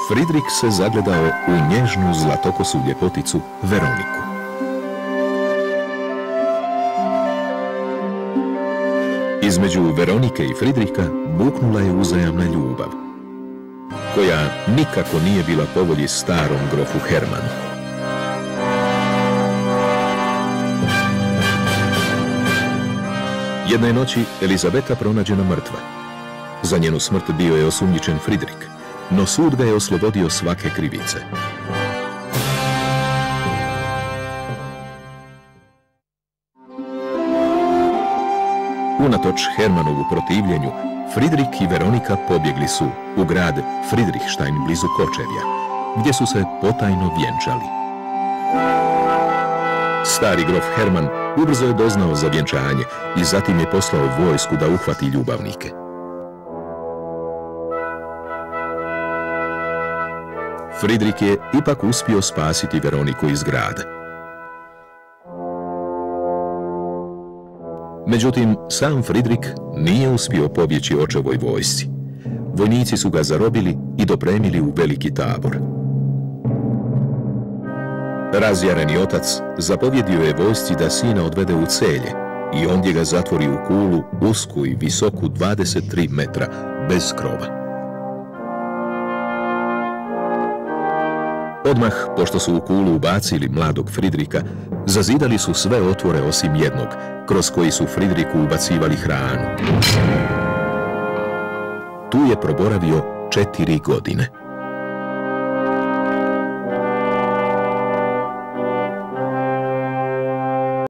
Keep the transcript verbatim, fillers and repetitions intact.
Fridrik se zagledao u nježnu zlatokosu ljepoticu Veroniku. Između Veronike i Fridrika buknula je uzajamna ljubav, koja nikako nije bila po volji starom grofu Hermanu. Jedne noći Elizabeta pronađena mrtva. Za njenu smrt bio je osumnjičen Fridrik, no sud ga je oslobodio svake krivice. Unatoč Hermanovu protivljenju, Fridrik i Veronika pobjegli su u grad Friedrichstein blizu Kočevja, gdje su se potajno vjenčali. Stari grof Herman ubrzo je doznao za vjenčanje i zatim je poslao vojsku da uhvati ljubavnike. Fridrik je ipak uspio spasiti Veroniku iz grada. Međutim, sam Fridrik nije uspio pobjeći očevoj vojsci. Vojnici su ga zarobili i dopremili u veliki tabor. Razjareni otac zapovjedio je vojsci da sina odvede u celje i ondje ga zatvori u kulu usku i visoku dvadeset tri metra bez krova. Odmah, pošto su u kulu ubacili mladog Fridrika, zazidali su sve otvore osim jednog, kroz koji su Fridriku ubacivali hranu. Tu je proboravio četiri godine.